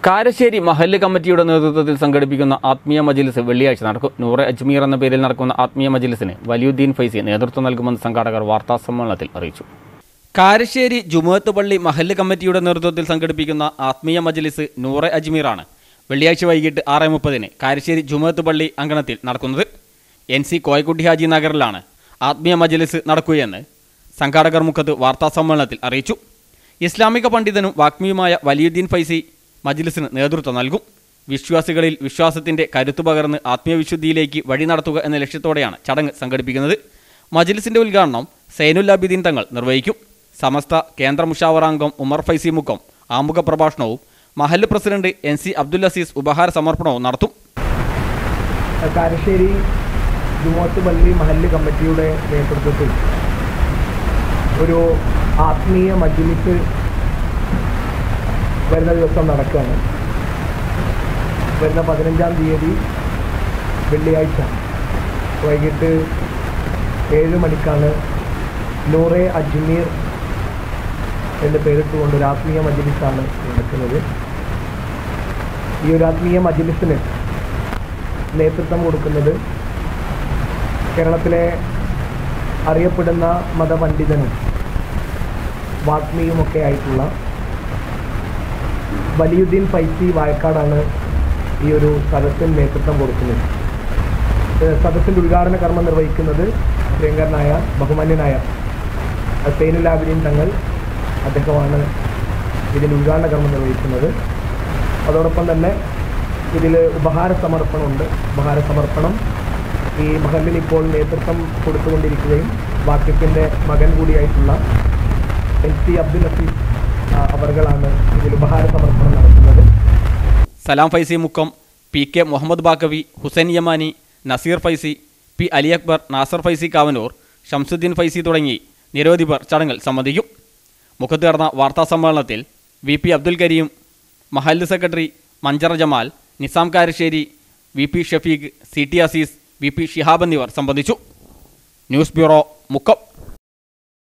കാരശ്ശേരി മഹല്ല് കമ്മിറ്റിയുടെ നേതൃത്വത്തിൽ സംഘടിപ്പിക്കുന്ന ആത്മീയ മജ്ലിസ് വെള്ളിയാഴ്ച നടക്കും. നൂറെ അജ്മീർ എന്ന പേരിൽ നടക്കുന്ന ആത്മീയ മജ്ലിസിന് വലിയുദ്ദീൻ ഫൈസി നേതൃത്വം നൽകുമെന്ന് സംഘാടകർ വാർത്താസമ്മേളനത്തിൽ അറിയിച്ചു. കാരശ്ശേരി ജുമുഅത്ത് പള്ളി മഹല്ല് കമ്മിറ്റിയുടെ നേതൃത്വത്തിൽ സംഘടിപ്പിക്കുന്ന ആത്മീയ മജ്ലിസ് നൂറെ അജ്മീറാണ് വെള്ളിയാഴ്ച വൈകിട്ട് 6:30 കാരശ്ശേരി ജുമുഅത്ത് പള്ളി അങ്കണത്തിൽ നടക്കുന്നത്. NC കോയക്കുട്ടി ഹാജി നഗറിലാണ് ആത്മീയ മജ്ലിസ് നടക്കുകയെന്ന് സംഘാടകർ മുഖത്ത് വാർത്താസമ്മേളനത്തിൽ അറിയിച്ചു. ഇസ്ലാമിക പണ്ഡിതനും വാഗ്മിയുമായ വലിയുദ്ദീൻ ഫൈസി മജ്ലിസിന് നേതൃത്വം നൽകും. വിശ്വാസികളിൽ വിശ്വാസത്തിന്റെ കരുത്തു പകർന്ന് ആത്മീയ വിശുദ്ധിയിലേക്ക് വഴി നടത്തുക എന്ന ലക്ഷ്യത്തോടെയാണ് ചടങ്ങ് സംഘടിപ്പിക്കുന്നത്. മജ്ലിസിന്റെ ഉദ്ഘാടനം സൈനുൽ ആബിദീൻ തങ്ങൾ നിർവഹിക്കും. സമസ്ത കേന്ദ്ര മുഷാവറാംഗം ഉമർ ഫൈസി മുക്കം ആമുഖ പ്രഭാഷണവും മഹല്ല് പ്രസിഡന്റ് NC അബ്ദുൽ അസീസ് ഉപഹാര സമർപ്പണവും നടത്തും. കാരശ്ശേരി ജുമുഅത്ത് പള്ളി മഹല്ല് കമ്മിറ്റിയുടെ നേതൃത്വത്തിൽ ഒരു ആത്മീയ മജ്ലിസ് വരുന്ന ദിവസം നടക്കുകയാണ്. വരുന്ന 15-ാം തീയതി വെള്ളിയാഴ്ച വൈകിട്ട് 7 മണിക്കാണ് നൂറെ അജ്മീർ എന്ന് പേരിട്ടുകൊണ്ട് ഒരു ആത്മീയ മജ്ലിസാണ് നടക്കുന്നത്. ഈ ഒരു ആത്മീയ മജ്ലിസിന് നേതൃത്വം കൊടുക്കുന്നത് കേരളത്തിലെ അറിയപ്പെടുന്ന മതപണ്ഡിതനും വാഗ്മിയുമൊക്കെ ആയിട്ടുള്ള വലിയുദ്ദീൻ ഫൈസി വായക്കാടാണ് ഈ ഒരു സദസ്സിന് നേതൃത്വം കൊടുക്കുന്നത്. സദസ്സിൻ്റെ ഉദ്ഘാടന കർമ്മം നിർവഹിക്കുന്നത് പ്രിയങ്കരനായ ബഹുമാന്യനായ സൈനുൽ ആബിദീൻ തങ്ങൾ അദ്ദേഹമാണ് ഇതിൽ ഉദ്ഘാടന കർമ്മം നിർവഹിക്കുന്നത്. അതോടൊപ്പം തന്നെ ഇതിൽ ഉപഹാര സമർപ്പണമുണ്ട്. ഉപഹാര സമർപ്പണം ഈ മഹല്ലിന് ഇപ്പോൾ നേതൃത്വം കൊടുത്തുകൊണ്ടിരിക്കുകയും വാക്യത്തിൻ്റെ മകൻ കൂടിയായിട്ടുള്ള NC അബ്ദുൽ അസീസ് അവർകളാണ് ഇതിൽ ഉപഹാര സമർപ്പണം നടത്തുന്നത്. സലാം ഫൈസി മുക്കം, PK മുഹമ്മദ് ബാക്കവി, ഹുസൈൻ യമാനി, നസീർ ഫൈസി, P അലി അക്ബർ, നാസർ ഫൈസി കാവനൂർ, ഷംസുദ്ദീൻ ഫൈസി തുടങ്ങി നിരവധി പേർ ചടങ്ങിൽ സംബന്ധിക്കും. മുഖത്ത് നടന്ന വാർത്താസമ്മേളനത്തിൽ VP അബ്ദുൽ കരീം, മഹല്ല് secretary Manjara Jamal, Nizam Karassery, VP Shafeeq, CT Azeez, VP Shihab എന്നിവർ സംബന്ധിച്ചു. News bureau, Mukkam.